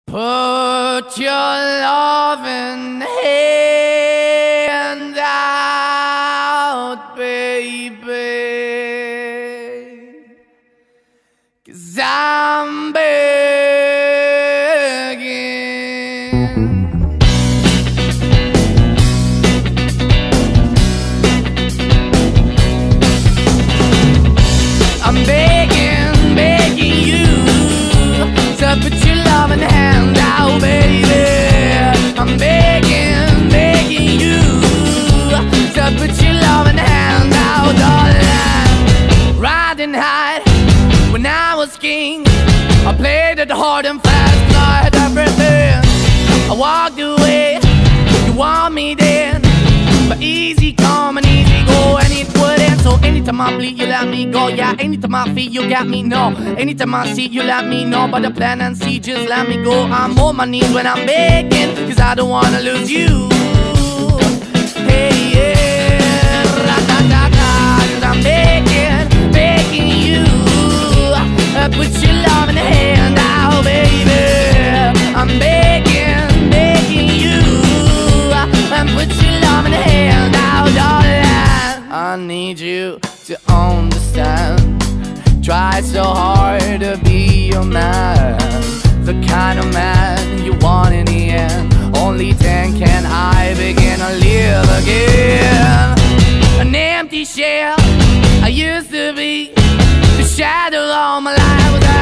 Put your loving hand out, baby, 'cause I'm begging. I'm begging, begging you to put your loving hand out, baby. I'm begging, begging you to put your loving hand out, darling. Riding high when I was king, I played it hard and fast, 'cause I had everything. I walked away, you want me then, but easy come and easy go, and it wouldn't. So anytime I bleed, you let me go. Yeah, anytime I feel, you got me, no. Anytime I see, you let me know. But the plan and see, just let me go. I'm on my knees when I'm begging, 'cause I don't wanna lose you. Hey, yeah, ra-da-da-da, 'cause I'm begging, begging you, put your love in the hand out, baby. I'm begging, begging you, put your love in the hand out, darling. I need you to understand. Try so hard to be your man, the kind of man you want in the end. Only then can I begin to live again. An empty shell I used to be, the shadow all my life without